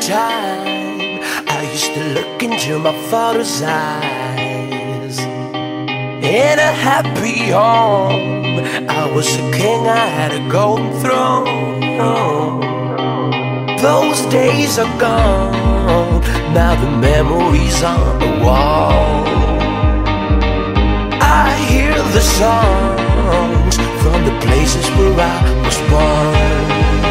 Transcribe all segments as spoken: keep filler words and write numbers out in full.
time I used to look into my father's eyes. In a happy home, I was a king, I had a golden throne. Those days are gone, now the memories on the wall. I hear the songs from the places where I was born.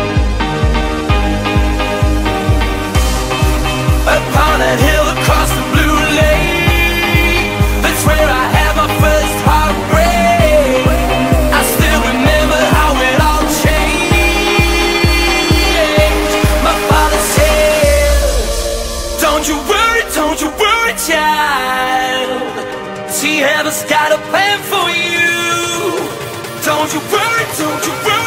Upon that hill across the blue lake, that's where I had my first heartbreak. I still remember how it all changed. My father says, don't you worry, don't you worry, child. See, heaven's got a plan for you. Don't you worry, don't you worry.